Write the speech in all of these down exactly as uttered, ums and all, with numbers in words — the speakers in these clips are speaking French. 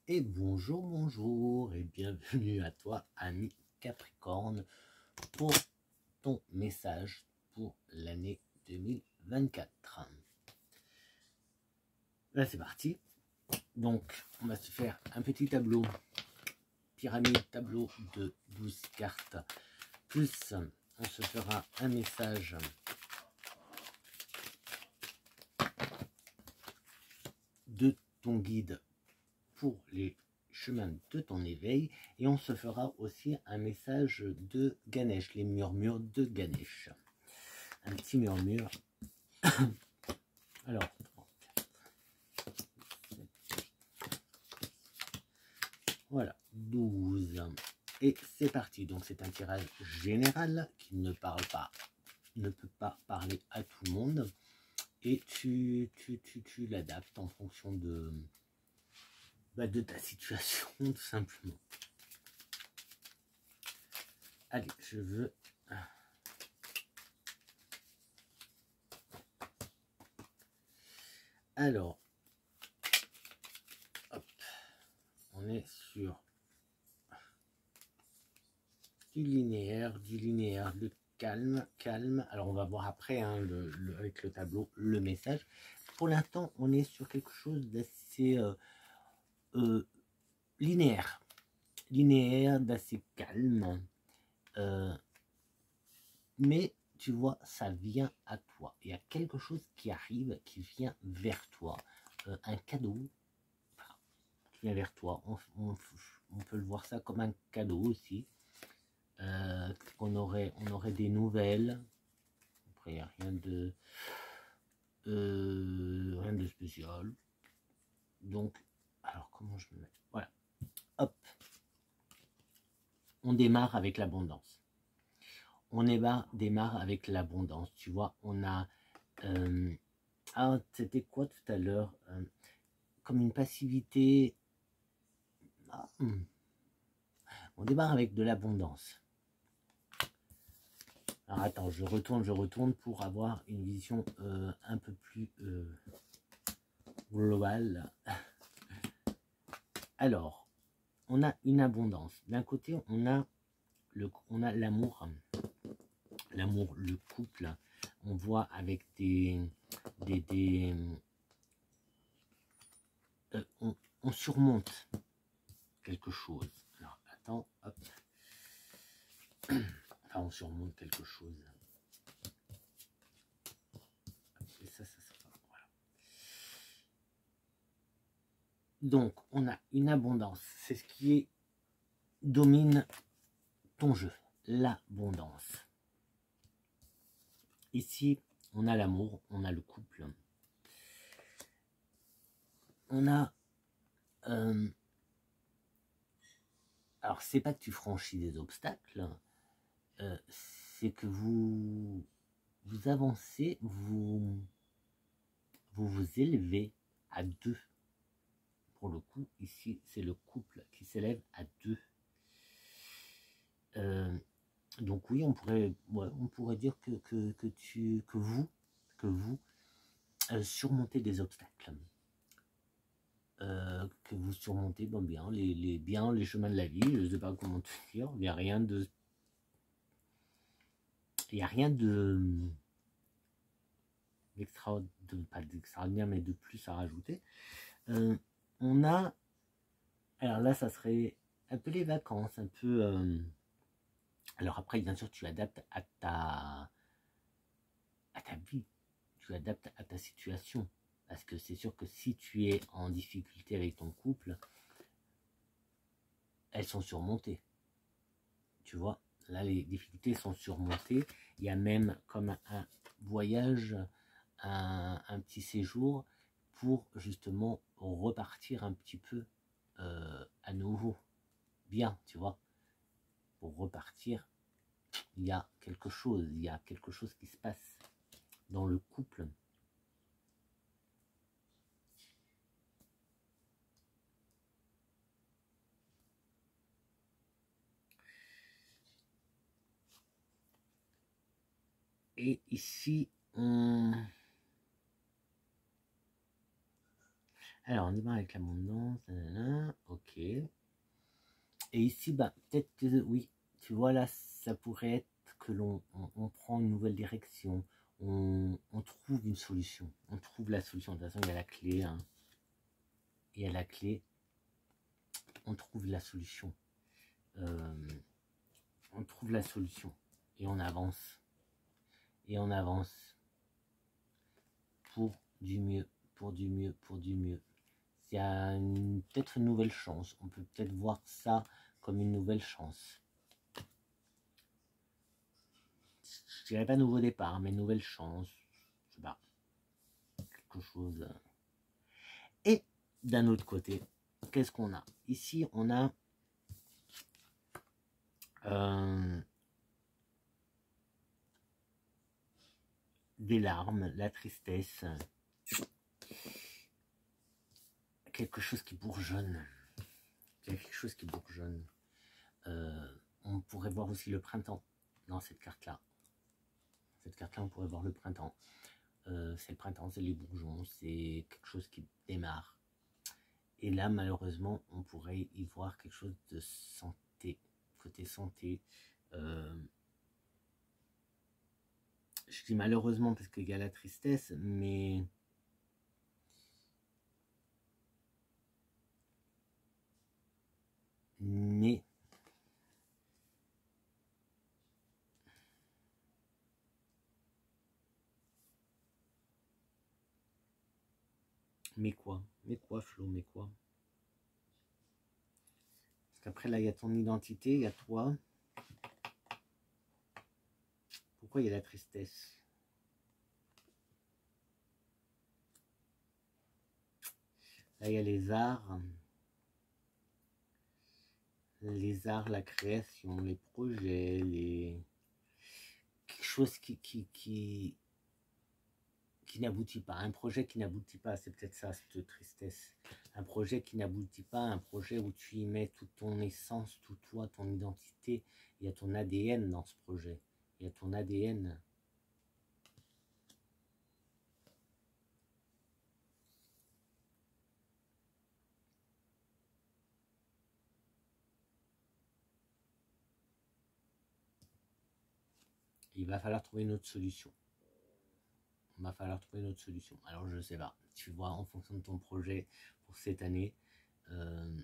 Et bonjour, bonjour et bienvenue à toi, ami Capricorne, pour ton message pour l'année deux mille vingt-quatre. Là, c'est parti. Donc, on va se faire un petit tableau, pyramide tableau de douze cartes, plus on se fera un message de ton guide pour les chemins de ton éveil, et on se fera aussi un message de Ganesh, les murmures de Ganesh, un petit murmure. Alors voilà, douze, et c'est parti. Donc c'est un tirage général qui ne parle pas, ne peut pas parler à tout le monde, et tu, tu, tu, tu l'adaptes en fonction de Bah de ta situation, tout simplement. Allez, je veux... Alors, hop, on est sur du linéaire, du linéaire, de calme, calme. Alors, on va voir après, hein, le, le, avec le tableau, le message. Pour l'instant, on est sur quelque chose d'assez euh, euh, linéaire. Linéaire, d'assez calme. Euh, mais... tu vois, ça vient à toi. Il y a quelque chose qui arrive, qui vient vers toi. Euh, un cadeau qui vient vers toi. On, on, on peut le voir ça comme un cadeau aussi. Euh, on, aurait, on aurait des nouvelles. Après, il n'y a rien de, euh, rien de spécial. Donc, alors comment je me mets? Voilà. Hop. On démarre avec l'abondance. On démarre avec l'abondance. Tu vois, on a... Euh, ah, c'était quoi tout à l'heure, euh, comme une passivité. Ah, hmm. On démarre avec de l'abondance. Alors attends, je retourne, je retourne pour avoir une vision euh, un peu plus euh, globale. Alors, on a une abondance. D'un côté, on a le, on a l'amour, l'amour, le couple. On voit avec des, des, des euh, on, on surmonte quelque chose. Alors attends, hop. Enfin, on surmonte quelque chose. Et ça, ça, ça, voilà. Donc, on a une abondance. C'est ce qui est, domine ton jeu, l'abondance. Ici, on a l'amour, on a le couple. On a... Euh, alors, c'est pas que tu franchis des obstacles, euh, c'est que vous, vous avancez, vous, vous vous élevez à deux. Pour le coup, ici, c'est le couple qui s'élève à deux. Euh, donc oui, on pourrait, ouais, on pourrait dire que, que, que, tu, que vous, que vous euh, surmontez des obstacles. Euh, que vous surmontez bon, bien, les, les, bien les chemins de la vie, je ne sais pas comment te dire, il n'y a rien de... Il n'y a rien de... Extra, de, pas d'extraordinaire, mais de plus à rajouter. Euh, on a... Alors là, ça serait un peu les vacances, un peu... Euh, alors après, bien sûr, tu adaptes à ta... à ta vie, tu adaptes à ta situation. Parce que c'est sûr que si tu es en difficulté avec ton couple, elles sont surmontées. Tu vois, là, les difficultés sont surmontées. Il y a même comme un, un voyage, un, un petit séjour pour justement repartir un petit peu euh, à nouveau. Bien, tu vois. Pour repartir, il y a quelque chose, il y a quelque chose qui se passe dans le couple. Et ici, on... Alors, on démarre avec l'abondance. Ok. Et ici, bah, peut-être que oui, tu vois, là, ça pourrait être que l'on on, on prend une nouvelle direction. On, on trouve une solution. On trouve la solution. De toute façon, il y a la clé. Hein. Il y a la clé. On trouve la solution. Euh, on trouve la solution. Et on avance. Et on avance. Pour du mieux. Pour du mieux. Pour du mieux. Il y a peut-être une nouvelle chance. On peut peut-être voir ça comme une nouvelle chance. Je dirais pas nouveau départ, mais nouvelle chance. Je sais pas. Quelque chose. Et d'un autre côté, qu'est-ce qu'on a? Ici, on a euh, des larmes, la tristesse, quelque chose qui bourgeonne. Il y a quelque chose qui bourgeonne. Euh, on pourrait voir aussi le printemps dans cette carte-là. Cette carte-là, on pourrait voir le printemps. Euh, c'est le printemps, c'est les bourgeons, c'est quelque chose qui démarre. Et là, malheureusement, on pourrait y voir quelque chose de santé, côté santé. Euh, je dis malheureusement parce qu'il y a la tristesse, mais mais mais quoi? Mais quoi, Flo? Mais quoi? Parce qu'après, là, il y a ton identité, il y a toi. Pourquoi il y a la tristesse? Là, il y a les arts. Les arts, la création, les projets, les... quelque chose qui, qui, qui, qui n'aboutit pas. Un projet qui n'aboutit pas, c'est peut-être ça, cette tristesse. Un projet qui n'aboutit pas, un projet où tu y mets toute ton essence, tout toi, ton identité. Il y a ton A D N dans ce projet. Il y a ton A D N. Il va falloir trouver une autre solution. Il va falloir trouver une autre solution. Alors, je ne sais pas. Tu vois, en fonction de ton projet pour cette année, euh,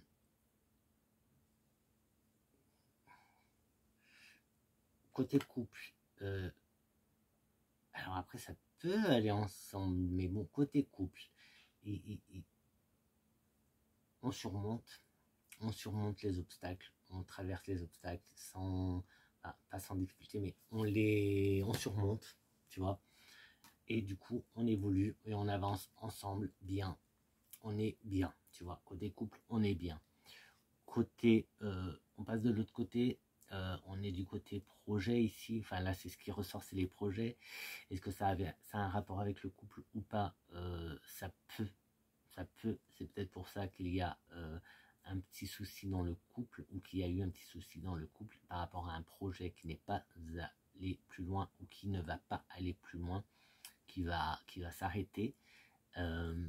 côté couple, euh, alors après, ça peut aller ensemble, mais bon, côté couple, et, et, et on surmonte, on surmonte les obstacles, on traverse les obstacles sans, ah, pas sans difficulté, mais on les, on surmonte, tu vois. Et du coup, on évolue et on avance ensemble bien. On est bien, tu vois. Côté couple, on est bien. Côté, euh, on passe de l'autre côté. Euh, on est du côté projet ici. Enfin là, c'est ce qui ressort, c'est les projets. Est-ce que ça, avait, ça a un rapport avec le couple ou pas? euh, Ça peut, ça peut. C'est peut-être pour ça qu'il y a euh, un petit souci dans le couple ou qu'il y a eu un petit souci dans le couple par rapport à un projet qui n'est pas allé plus loin ou qui ne va pas aller plus loin, qui va, qui va s'arrêter. Euh,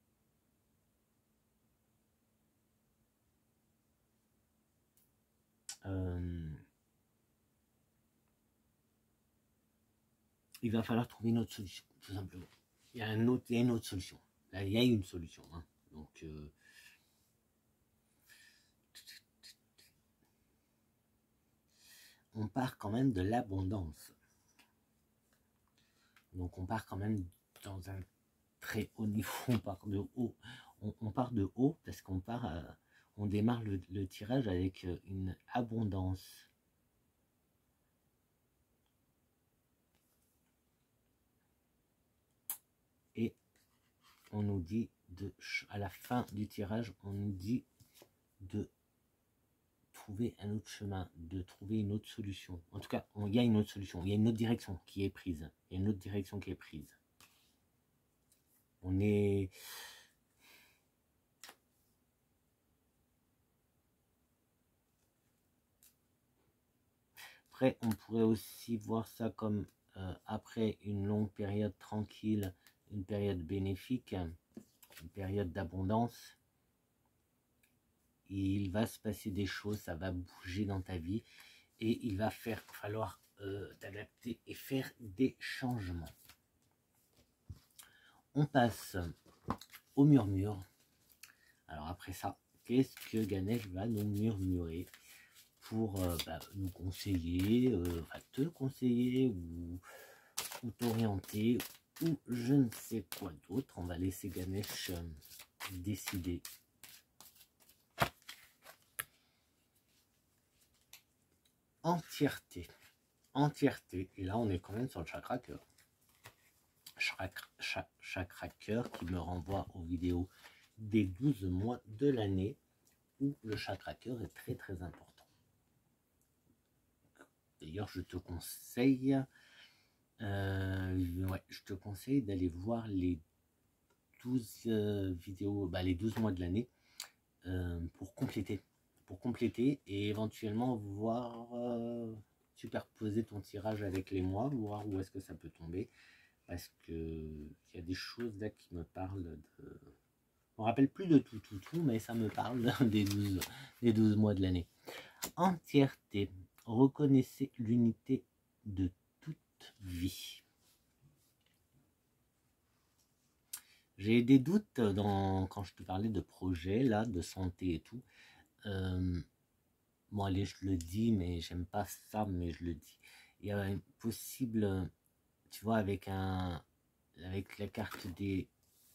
euh, il va falloir trouver une autre solution, tout simplement. Il y a, un autre, il y a une autre solution. Là, il y a une solution. Hein. Donc, euh, on part quand même de l'abondance. Donc, on part quand même dans un très haut niveau. On part de haut. On, on part de haut parce qu'on part, euh, on démarre le, le tirage avec une abondance. Et on nous dit de, à la fin du tirage, on nous dit de trouver un autre chemin, de trouver une autre solution. En tout cas, il y a une autre solution, il y a une autre direction qui est prise. Il y a une autre direction qui est prise. On est... Après, on pourrait aussi voir ça comme euh, après une longue période tranquille, une période bénéfique, une période d'abondance. Il va se passer des choses, ça va bouger dans ta vie et il va faire, falloir euh, t'adapter et faire des changements. On passe au murmure. Alors après ça, qu'est-ce que Ganesh va nous murmurer pour euh, bah, nous conseiller, euh, enfin te conseiller ou, ou t'orienter ou je ne sais quoi d'autre. On va laisser Ganesh euh, décider. Entièreté, entièreté, et là on est quand même sur le chakra cœur. Chakra, chakra cœur qui me renvoie aux vidéos des douze mois de l'année où le chakra cœur est très très important. D'ailleurs je te conseille, euh, ouais, je te conseille d'aller voir les douze euh, vidéos, bah, les douze mois de l'année euh, pour compléter. Pour compléter et éventuellement voir euh, superposer ton tirage avec les mois, voir où est-ce que ça peut tomber, parce que il y a des choses là qui me parlent de... On ne rappelle plus de tout, tout, tout, mais ça me parle des douze, des douze mois de l'année. Entièreté, reconnaissez l'unité de toute vie. J'ai des doutes dans, quand je te parlais de projet, là, de santé et tout. Euh, bon allez, je le dis, mais j'aime pas ça, mais je le dis. Il y a une possible, tu vois, avec un, avec la carte des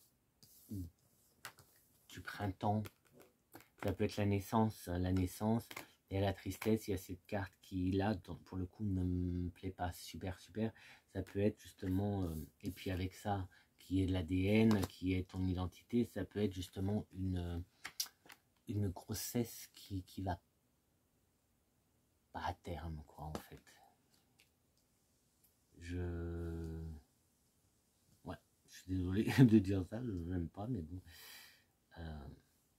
du printemps, ça peut être la naissance, la naissance et la tristesse. Il y a cette carte qui là, pour le coup, ne me plaît pas super super. Ça peut être justement, euh, et puis avec ça, qui est de l'A D N, qui est ton identité, ça peut être justement une une grossesse qui qui va pas à terme, quoi, en fait. Je... Ouais, je suis désolé de dire ça, je n'aime pas, mais bon. Euh...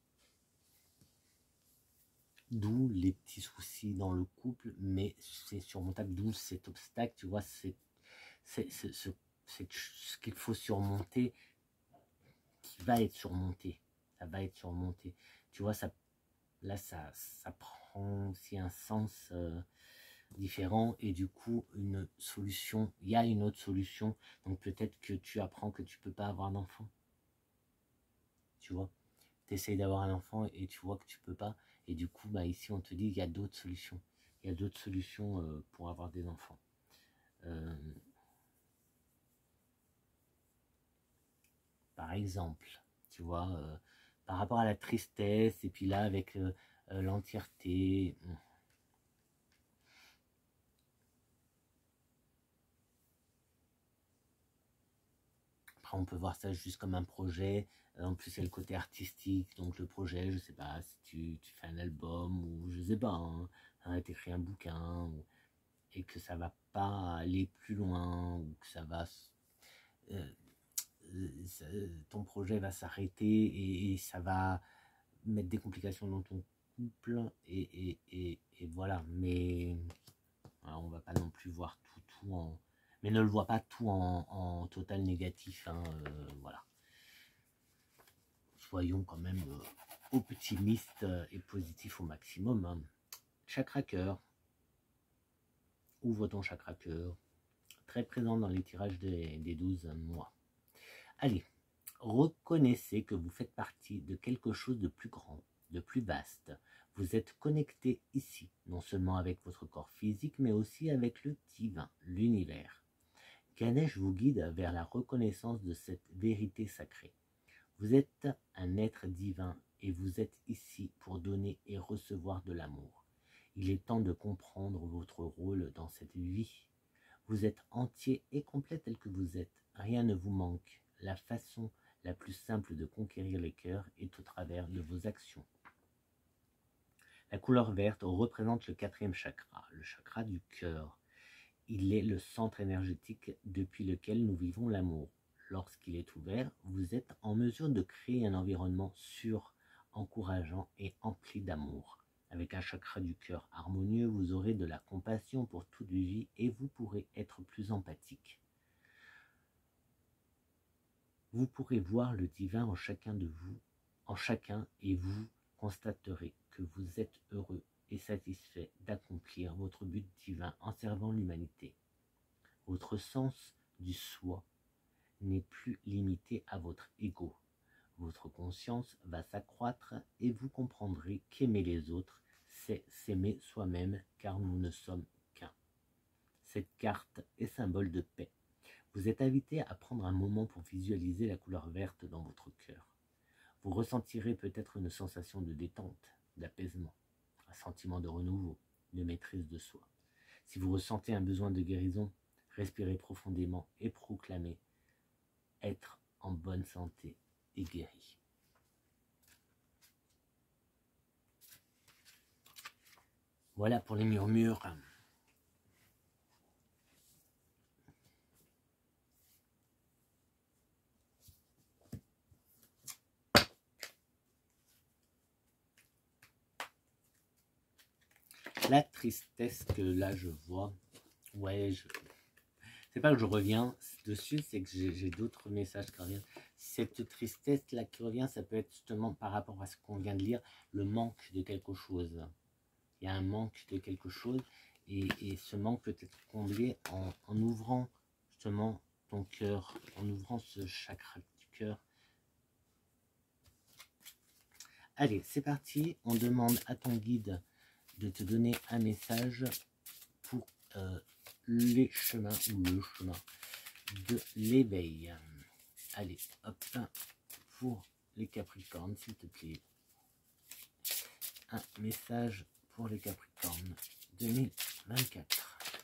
D'où les petits soucis dans le couple, mais c'est surmontable, d'où cet obstacle, tu vois, c'est ce qu'il faut surmonter, qui va être surmonté, ça va être surmonté. Tu vois, ça, là, ça, ça prend aussi un sens... Euh, différent et du coup une solution, il y a une autre solution, donc peut-être que tu apprends que tu peux pas avoir d'enfant, tu vois, tu essayes d'avoir un enfant et tu vois que tu peux pas, et du coup bah ici on te dit il y a d'autres solutions, il y a d'autres solutions euh, pour avoir des enfants. Euh, par exemple, tu vois, euh, par rapport à la tristesse et puis là avec euh, euh, l'entièreté. On peut voir ça juste comme un projet. En plus, c'est le côté artistique. Donc, le projet, je sais pas, si tu, tu fais un album ou je sais pas, hein, hein, tu écris un bouquin ou, et que ça va pas aller plus loin ou que ça va. Euh, ça, ton projet va s'arrêter et, et ça va mettre des complications dans ton couple. Et, et, et, et voilà. Mais voilà, on va pas non plus voir tout, tout en. Mais ne le vois pas tout en, en total négatif, hein, euh, voilà. Soyons quand même euh, optimistes et positifs au maximum. Hein. Chakra cœur, ouvre ton chakra cœur, très présent dans les tirages des, des douze mois. Allez, reconnaissez que vous faites partie de quelque chose de plus grand, de plus vaste. Vous êtes connecté ici, non seulement avec votre corps physique, mais aussi avec le divin, l'univers. Ganesh vous guide vers la reconnaissance de cette vérité sacrée. Vous êtes un être divin et vous êtes ici pour donner et recevoir de l'amour. Il est temps de comprendre votre rôle dans cette vie. Vous êtes entier et complet tel que vous êtes. Rien ne vous manque. La façon la plus simple de conquérir les cœurs est au travers de vos actions. La couleur verte représente le quatrième chakra, le chakra du cœur. Il est le centre énergétique depuis lequel nous vivons l'amour. Lorsqu'il est ouvert, vous êtes en mesure de créer un environnement sûr, encourageant et empli d'amour. Avec un chakra du cœur harmonieux, vous aurez de la compassion pour toute vie et vous pourrez être plus empathique. Vous pourrez voir le divin en chacun de vous, en chacun, et vous constaterez que vous êtes heureux et satisfait d'accomplir votre but divin en servant l'humanité. Votre sens du soi n'est plus limité à votre ego. Votre conscience va s'accroître et vous comprendrez qu'aimer les autres, c'est s'aimer soi-même, car nous ne sommes qu'un. Cette carte est symbole de paix. Vous êtes invité à prendre un moment pour visualiser la couleur verte dans votre cœur. Vous ressentirez peut-être une sensation de détente, d'apaisement, un sentiment de renouveau, de maîtrise de soi. Si vous ressentez un besoin de guérison, respirez profondément et proclamez être en bonne santé et guéri. Voilà pour les murmures. La tristesse que là je vois, ouais, je... c'est pas que je reviens dessus, c'est que j'ai d'autres messages qui reviennent. Cette tristesse là qui revient, ça peut être justement par rapport à ce qu'on vient de lire, le manque de quelque chose. Il y a un manque de quelque chose et, et ce manque peut être comblé en, en ouvrant justement ton cœur, en ouvrant ce chakra du cœur. Allez, c'est parti, on demande à ton guide de te donner un message pour euh, les chemins ou le chemin de l'éveil. Allez, hop, pour les Capricornes, s'il te plaît. Un message pour les Capricornes deux mille vingt-quatre.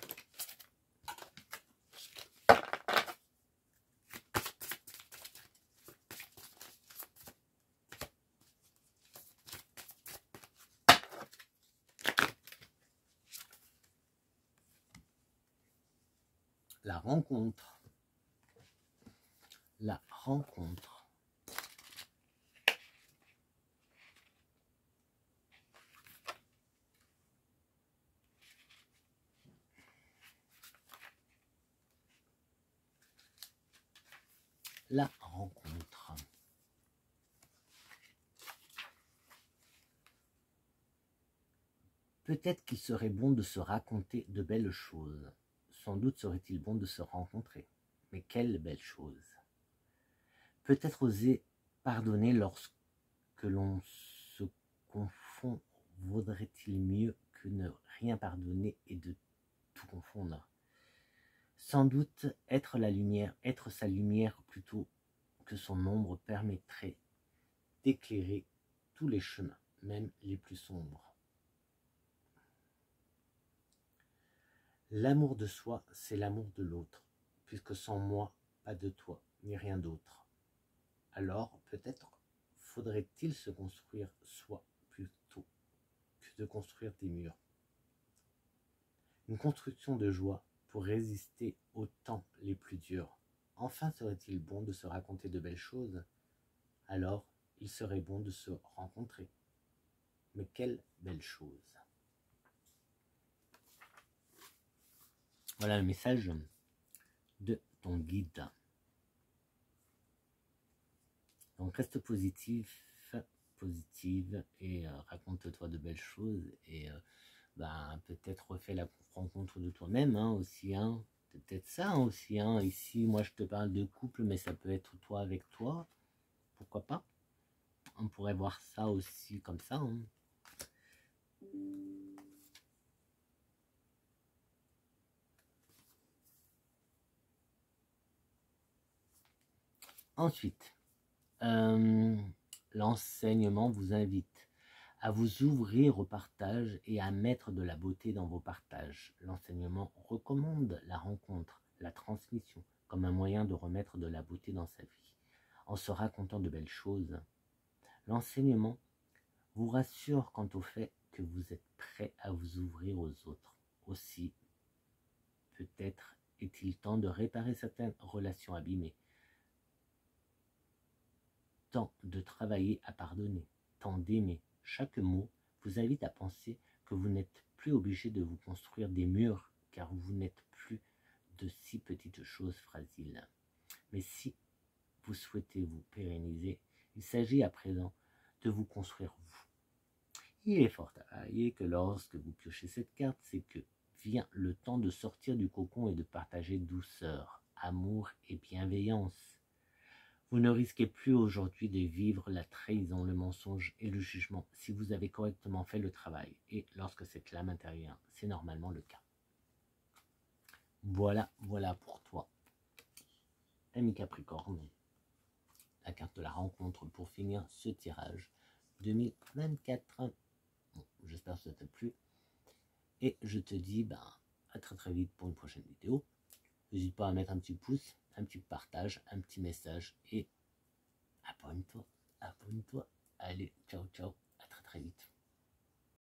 La rencontre. La rencontre. La rencontre. Peut-être qu'il serait bon de se raconter de belles choses. Sans doute serait-il bon de se rencontrer. Mais quelle belle chose! Peut-être oser pardonner lorsque l'on se confond. Vaudrait-il mieux que ne rien pardonner et de tout confondre? Sans doute être la lumière, être sa lumière plutôt que son ombre permettrait d'éclairer tous les chemins, même les plus sombres. L'amour de soi, c'est l'amour de l'autre, puisque sans moi, pas de toi, ni rien d'autre. Alors, peut-être faudrait-il se construire soi plutôt que de construire des murs. Une construction de joie pour résister aux temps les plus durs. Enfin serait-il bon de se raconter de belles choses? Alors, il serait bon de se rencontrer. Mais quelle belle chose! Voilà le message de ton guide. Donc reste positif, positive et euh, raconte-toi de belles choses et euh, ben, peut-être refais la rencontre de toi-même hein, aussi. Hein. Peut-être ça hein, aussi. Hein. Ici, moi je te parle de couple, mais ça peut être toi avec toi. Pourquoi pas? On pourrait voir ça aussi comme ça. Hein. Ensuite, euh, l'enseignement vous invite à vous ouvrir au partage et à mettre de la beauté dans vos partages. L'enseignement recommande la rencontre, la transmission, comme un moyen de remettre de la beauté dans sa vie, en se racontant de belles choses. L'enseignement vous rassure quant au fait que vous êtes prêt à vous ouvrir aux autres. Aussi, peut-être est-il temps de réparer certaines relations abîmées, temps de travailler à pardonner, temps d'aimer. Chaque mot vous invite à penser que vous n'êtes plus obligé de vous construire des murs, car vous n'êtes plus de si petites choses fragiles. Mais si vous souhaitez vous pérenniser. Il s'agit à présent de vous construire vous. Il est fort à parier que lorsque vous piochez cette carte, c'est que vient le temps de sortir du cocon et de partager douceur, amour et bienveillance. Vous ne risquez plus aujourd'hui de vivre la trahison, le mensonge et le jugement si vous avez correctement fait le travail. Et lorsque cette lame intervient, c'est normalement le cas. Voilà, voilà pour toi, ami Capricorne. La carte de la rencontre pour finir ce tirage deux mille vingt-quatre. Bon, j'espère que ça t'a plu. Et je te dis ben, à très très vite pour une prochaine vidéo. N'hésite pas à mettre un petit pouce, un petit partage, un petit message et abonne-toi, abonne-toi. Allez, ciao ciao, à très très vite.